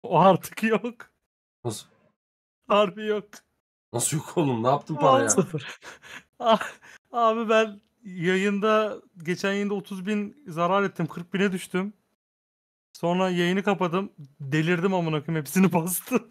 O artık yok. Nasıl? Harbi yok. Nasıl yok oğlum? Ne yaptın paraya? Sıfır. Abi ben geçen yayında 30.000 zarar ettim. 40.000'e düştüm. Sonra yayını kapadım. Delirdim amına koyayım. Hepsini bastım.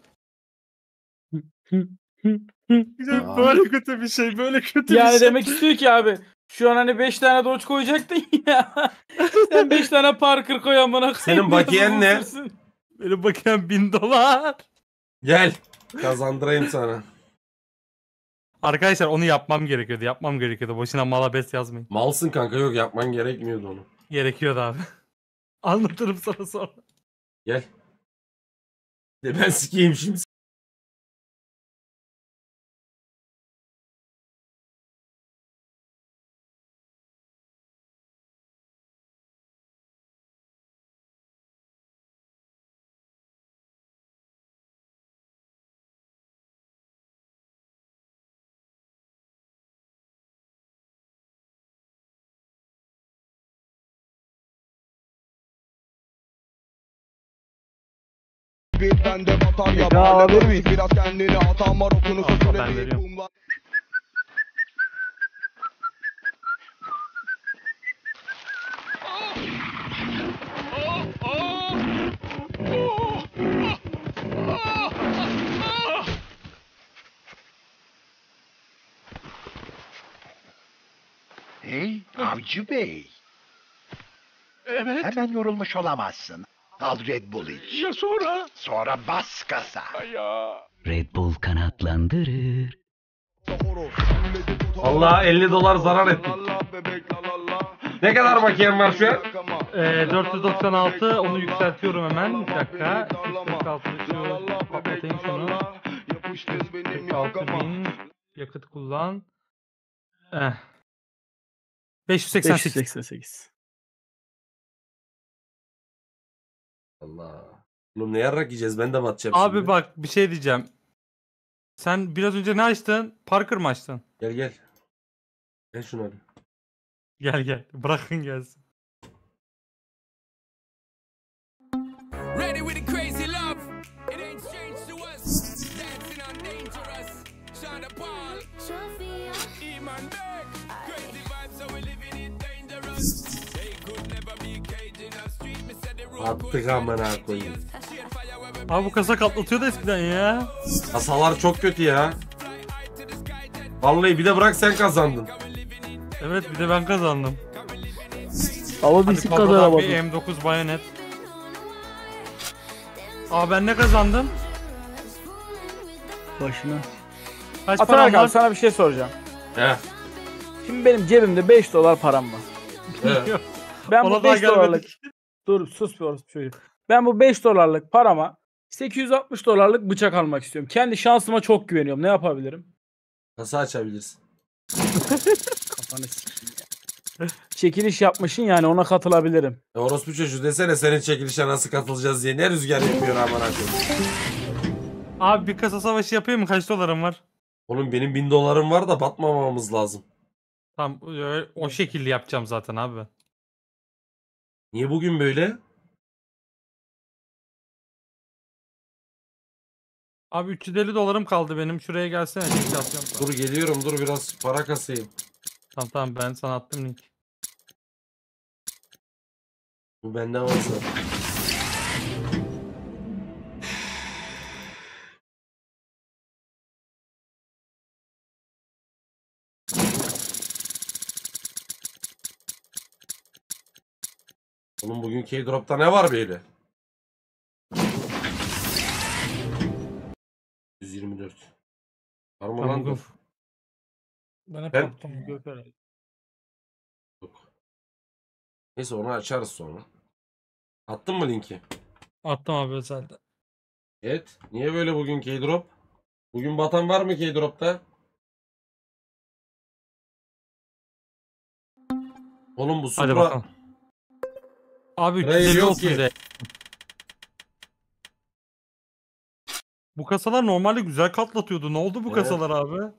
Böyle kötü bir şey. Böyle kötü bir şey. Yani demek istiyor ki abi şu an hani 5 tane Doge koyacaktın ya. Sen 5 tane Parker koy amına koyayım. Senin bakiyen ne? Benim bakiyem $1000. Gel. Kazandırayım sana. Arkadaşlar onu yapmam gerekiyordu. Boşuna malabes yazmayın. Malsın kanka, yok yapman gerekmiyordu onu. Gerekiyordu abi. Anlatırım sana sonra. Gel. De ben sikeyim şimdi. Ben de batarya alabilir miyim? Biraz kendini atan var okunu Al, ben veriyorum. Hey Avcı Bey. Evet. Hemen yorulmuş olamazsın. Al Red Bull iç. Ya sonra? Sonra bas gaza. Ya. Red Bull kanatlandırır. Allah $50 zarar ettik. Ne kadar bakiyem var şu an? 496 onu yükseltiyorum hemen. Bir dakika. 246 şu patlatayım şunu. 46.000 yakıt kullan. 588. 588. Allah. Oğlum ne yarrak yiyeceğiz? Ben de batacağım Abi şimdi. bak bir şey diyeceğim. Sen biraz önce ne açtın? Parker mı açtın? Gel gel. Gel şunu abi. Gel. Bırakın gelsin. Ready with the crazy love. It ain't strange to us. Dancing on dangerous. Shonda Paul. Iman Beck. Crazy vibes, so we living it dangerous. They could never be caging us. Street me said the road. Attık amına koyayım. Abi bu kasa katlatıyordu eskiden ya. Kasalar çok kötü ya. Vallahi bir de bırak sen kazandın. Evet bir de ben kazandım. Ama Hadi bisiklet Pablo'dan bir kazanamadım. M9 bayonet. Aa ben ne kazandım? Başına. Kaç Atan param Erkan var? sana bir şey soracağım. He. Şimdi benim cebimde $5 param var. He. Ben Ona bu daha 5 dolarlık... gelmedik. Dur sus bir orası çocuk. Ben bu $5 parama $860 bıçak almak istiyorum. Kendi şansıma çok güveniyorum. Ne yapabilirim? Kasa açabilirsin. Kafanı sikeyim ya. Çekiliş yapmışsın yani ona katılabilirim. Orospu çocuğu desene, senin çekilişe nasıl katılacağız diye. Ne rüzgar yapıyor amına koyayım. Abi bir kasa savaşı yapayım mı? Kaç dolarım var? Oğlum benim $1000 var da batmamamız lazım. Tamam o şekilde yapacağım zaten abi. Niye bugün böyle? Abi $350 kaldı benim. Şuraya gelsene. Link atıyorum sana. Dur geliyorum, dur biraz para kasayım. Tamam ben sana attım link. Bu bende varsa. Oğlum bugün K-Drop'ta ne var böyle? 124. Var mı lan? Tamam, ben hep Ben- yaptım. Gök herhalde. Yok. Neyse onu açarız sonra. Attın mı linki? Attım abi özelde. Evet. Niye böyle bugün K-Drop? Bugün batan var mı K-Drop'ta? Oğlum bu Hadi Supra... bakalım. Abi Hayır, 350 yok olsun ki. de. Bu kasalar normalde güzel katlatıyordu. Ne oldu bu Evet. kasalar abi?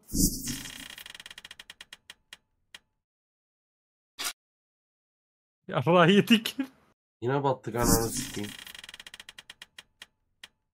Yarrağı yedik. Yine battık ananı sikeyim.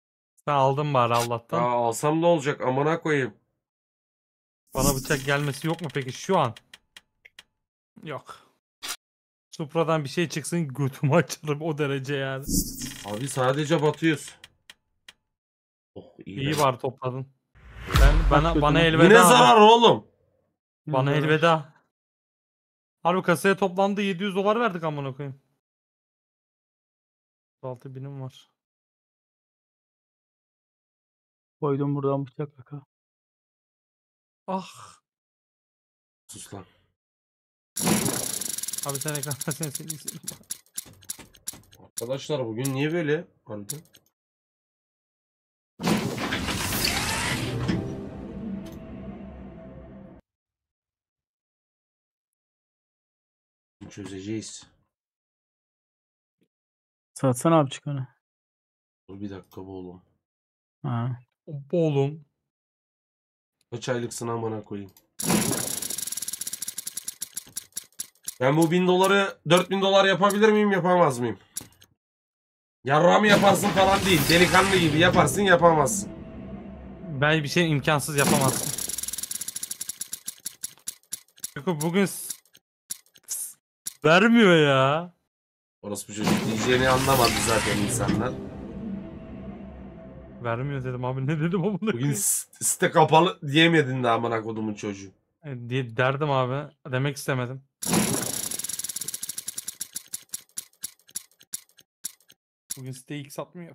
Ben aldım bari Ya Allah'tan. alsam ne olacak amına koyayım. Bana bıçak gelmesi yok mu peki şu an? Yok. Supra'dan bir şey çıksın götümü açarım o derece yani. Abi sadece batıyoruz. Oh iyi. İyi be. var topladın. Bana götüme. elveda. Yine zarar oğlum. Bana elveda. Harbi kasaya toplamda 700 dolar verdik amına koyayım. 6.000'im var. Koydum buradan bıçak kaka. Ah. Sus lan. Abi sen ekranda seni izledim. Arkadaşlar bugün niye böyle? Harbiden. Çözeceğiz. Satsana abi çıkanı. Dur bir dakika bu oğlum. Ha. Oğlum. Kaç aylıksın amına koyayım. Ben bu 1000 doları 4000 dolar yapabilir miyim yapamaz mıyım? Yarrağımı yaparsın falan değil. Delikanlı gibi yaparsın yapamazsın. Ben bir şey imkansız yapamazsın. Çünkü bugün vermiyor ya. Orası bu çocuk diyeceğini anlamadı zaten insanlar. Vermiyor dedim abi ne dedim amına Bugün koyayım. site kapalı diyemedin de amına kodumun çocuğu. Diye derdim abi. Demek istemedim. Bugün site ilk satmıyor.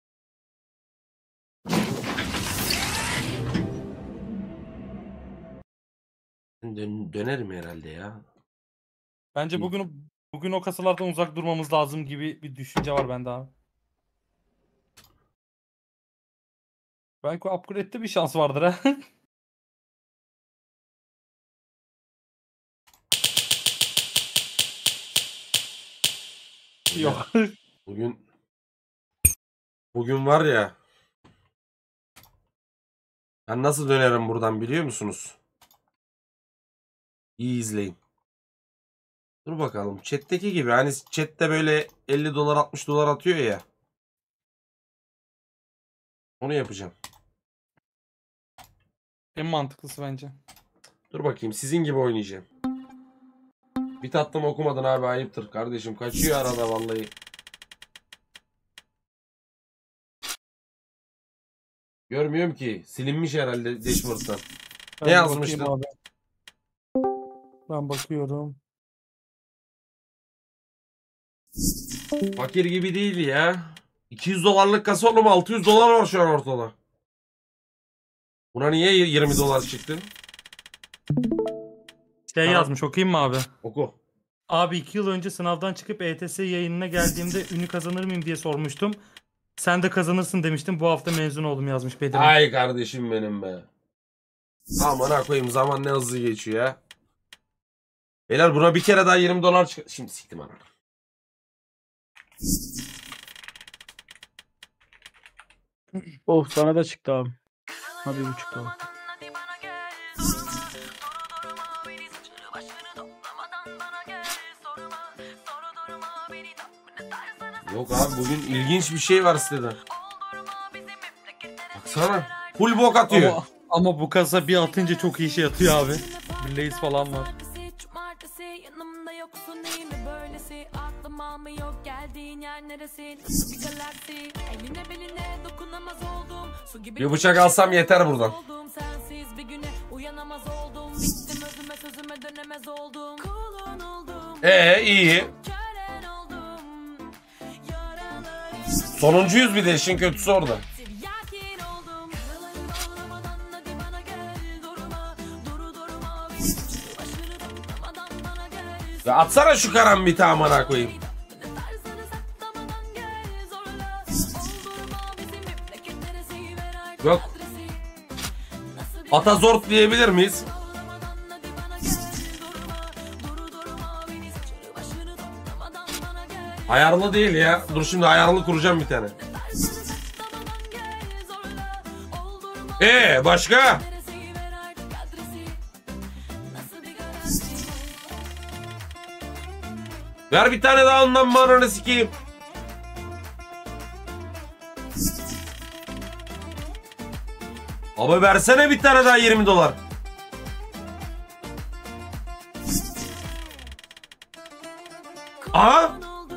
Dönerim herhalde ya. Bence bugün o kasalardan uzak durmamız lazım gibi bir düşünce var bende abi. Belki upgrade'de bir şans vardır ha. Yok. Bugün var ya. Ben nasıl dönerim buradan biliyor musunuz? İyi izleyin. Dur bakalım. Chat'teki gibi. Hani chat'te böyle 50 dolar 60 dolar atıyor ya. Onu yapacağım. En mantıklısı bence. Dur bakayım. Sizin gibi oynayacağım. Bir tatlım okumadın abi ayıptır. Kardeşim kaçıyor arada vallahi. Görmüyorum ki. Silinmiş herhalde dashboard'dan. Ben Ne bir yazmıştın? bakayım abi. Ben bakıyorum. Fakir gibi değil ya. 200 dolarlık kasa oğlum 600 dolar var şu an ortada. Buna niye 20 dolar çıktı? Şey Tamam. yazmış okuyayım mı abi? Oku. Abi 2 yıl önce sınavdan çıkıp ETS yayınına geldiğimde ünü kazanır mıyım diye sormuştum. Sen de kazanırsın demiştim. Bu hafta mezun oldum yazmış Bedir. Ay kardeşim benim be. Aman koyayım zaman ne hızlı geçiyor ya. Beyler buna bir kere daha 20 dolar çık. Şimdi siktim ana. Of sana da çıktı abi. Hadi 1,5 dolar. Yok abi bugün ilginç bir şey var sitede. Baksana. Full bok atıyor. Ama bu kasa bir atınca çok iyi şey atıyor abi. Bir lace falan var. Bir bıçak alsam yeter buradan. İyi. Sonuncuyuz bir de işin kötüsü orada. Ya atsana şu karambiti amına koyayım. Yok. Atazort diyebilir miyiz? Ayarlı değil ya. Dur şimdi ayarlı kuracağım bir tane. Başka? Ver bir tane daha ondan bana sikeyim. Abi versene bir tane daha 20 dolar. Aha.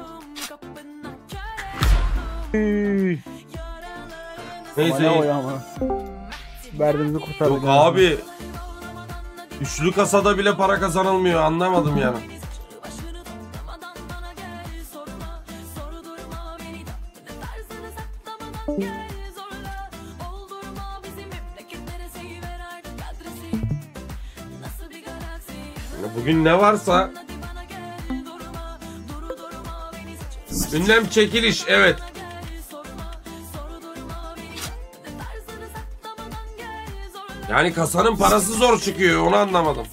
Neyse. Ne o ya ama. Verdiğimizi kurtardık. Yok abi. Üçlü kasada bile para kazanılmıyor. Anlamadım yani. Bugün ne varsa. Ünlem çekiliş, evet. Yani kasanın parası zor çıkıyor, onu anlamadım.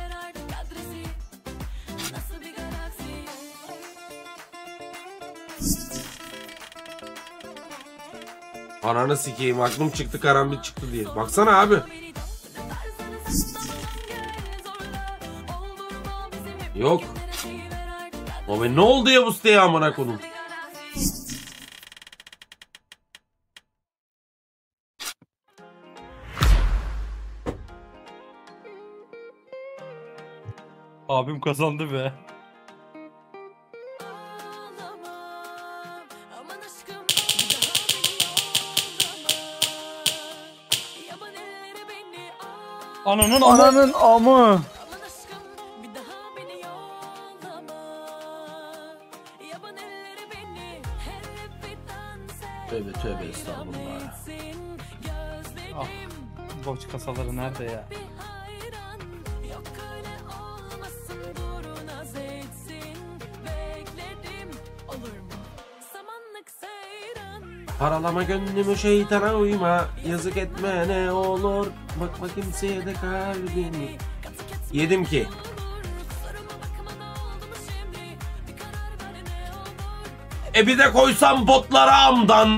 Ananı sikeyim, aklım çıktı karambit çıktı diye. Baksana abi. Yok. Abi ne oldu ya bu siteye amına koyayım? Abim kazandı be. Ananın amı. Ananın amı. Tövbe tövbe estağfurullah. Ah, boş kasaları nerede ya? Paralama gönlümü şeytana uyma. Yazık etme ne olur. Bakma kimseye de kalbini. Yedim ki. Bir de koysam botlara amdan.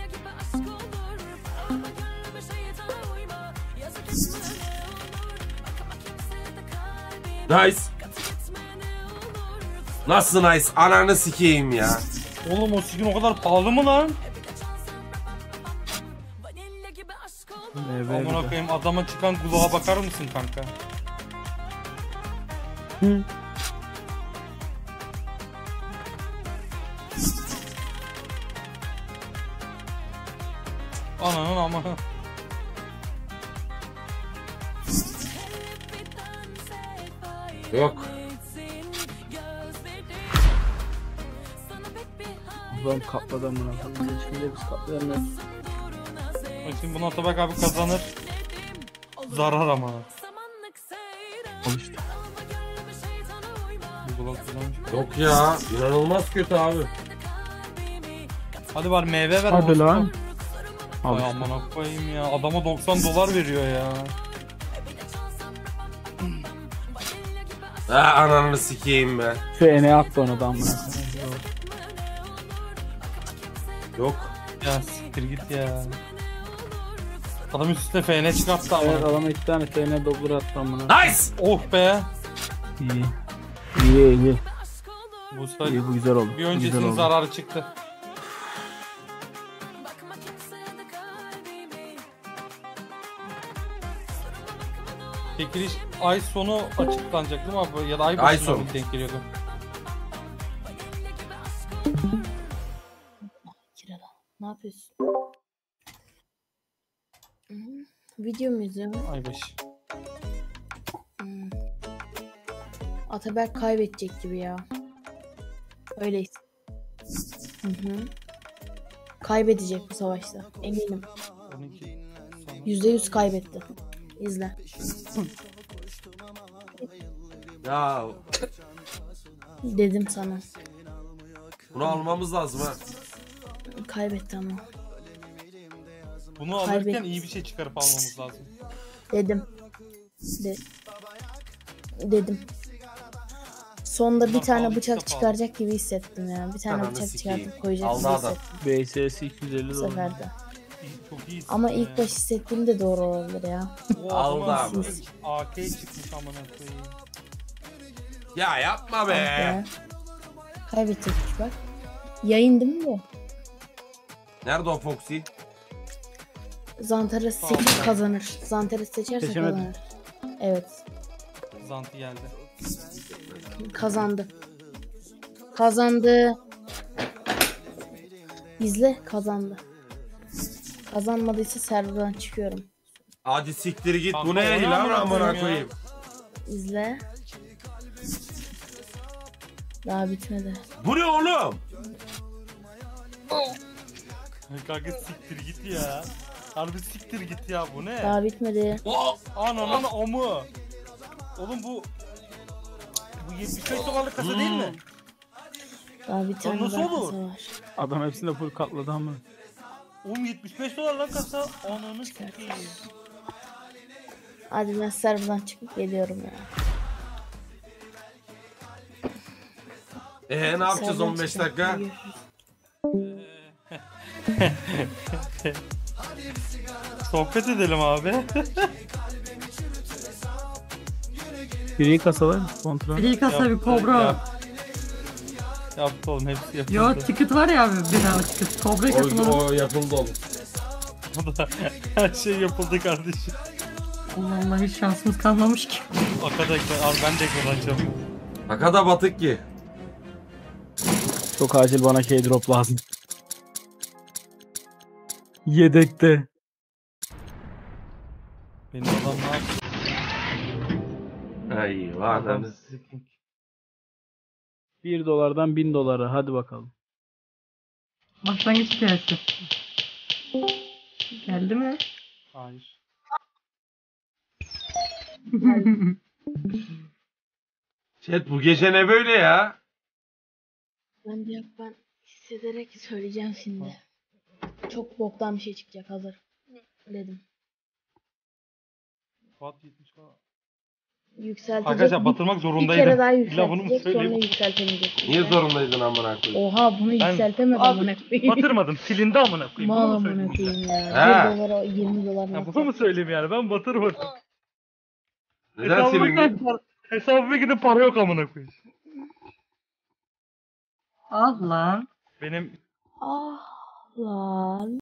Nice. Nasıl nice? Ananı sikeyim ya. Oğlum o skin o kadar pahalı mı lan? Amına koyayım, adama çıkan kulağa bakar mısın kanka? Ananın ama. Yok. Ulan katladı amına koyayım. Şimdi biz katlayamıyoruz. Şimdi bunu Atabak abi kazanır. Zarar ama. Al işte. Bu kulak kazanmış. Yok ya. İnanılmaz kötü abi. Hadi var meyve ver. Hadi olsun. lan. Al Ay işte. amına koyayım ya. Adama 90 dolar veriyor ya. Ha ananı sikeyim be. FN attı onu da amına koyayım. Yok. Ya siktir git ya. Adam üstüne FN çıkarttı ama. Evet adama 2 tane FN doblur attı amına. Nice. Oh be. İyi. İyi iyi. Bu sefer İyi bu güzel oldu. bir Güzel öncesinin oldu. zararı çıktı. Çekiliş ay sonu açıklanacak değil mi abi? Ya da ay Ay başına sonu. mı denk geliyordu? Kirala. Ne yapıyorsun? Video mu izliyorsun? Ay başı. Ataberk kaybedecek gibi ya. Öyleyse. Kaybedecek bu savaşta. Eminim. 12 sonra. %100 kaybetti. İzle. Ya Dedim sana. bunu almamız lazım ha. Kaybetti ama. Bunu alırken Kaybetti. iyi bir şey çıkarıp almamız lazım. Dedim. Dedim. Sonda bir Bunlar tane pahalı, bıçak işte pahalı. çıkaracak gibi hissettim ya. Bir tane Ananı bıçak sikeyim. çıkartıp koyacak Aldı gibi adam. hissettim BSS 250 bu dolar. seferde. Çok iyi. Ama ilk baş hissettiğim de doğru olabilir ya. O Aldı adamın abi. AK çıkmış amına koyayım. Ya yapma Ah be. be. Kaybedecekmiş bak. Yayın değil mi bu? Nerede o Foxy? Zantares seçip kazanır. Zantares seçerse Seçemedim. kazanır. Evet. Zanti geldi. Kazandı. Kazandı. İzle, kazandı. Kazanmadıysa serverdan çıkıyorum. Hadi siktir git. Kanka, Bu ne o ne lan amına amına koyayım ya? koyayım. İzle. Daha bitmedi. Bu ne oğlum? Kanka siktir git ya. Harbi siktir git ya, bu ne? Daha bitmedi. Ananın amı. Oğlum bu 75 dolarlık kasa değil mi? Daha bir tane nasıl daha olur? kasa var. Adam hepsini de full katladı ama. Oğlum 75 dolar lan kasa. Ananı sikeyim. Hadi ben serverdan çıkıp geliyorum ya. Ne yapacağız Serverdan 15 çıkıp dakika? görüşürüz. Sohbet edelim abi. Gri kasalar mı? Kontrol. İlk kasa bir kobra. Yaptı oğlum, hepsi yapıldı. Yo ticket var ya abi, bedava ticket. Kobra katılmalı. O yapıldı oğlum. Her şey yapıldı kardeşim. Allah Allah, hiç şansımız kalmamış ki. Arkadaşlar abi, ben de kullanacağım. Hakada batık ki. Çok acil bana drop lazım. Yedekte. Benim adam ne yaptı? Ay var Adam lan. 1 dolardan 1000 dolara hadi bakalım. Başlangıç hikayesi. Geldi mi? Hayır. Chat bu gece ne böyle ya? Ben hissederek söyleyeceğim şimdi. Çok boktan bir şey çıkacak, hazır. Dedim. Fuat 70 dolar. Yükseltecek. Arkadaşlar bir- batırmak Bir zorundaydım. kere daha İlla bunu mu yükseltecek, sonra söyleyeyim? yükseltemeyecek. Niye zorundaydın amına koyayım? Oha, bunu Ben- yükseltemedi Abi, amına koyayım. Batırmadım. Silindi amına koyayım. Mal Bunu mu amına söyleyeyim? koyayım ya. Ha. 1 dolara 20 dolar Ya nasıl? bunu mu söyleyeyim yani? Ben batırmadım. Neden silindin? Hesabıma gidip para yok amına koyayım. Ah lan. Benim Ah lan.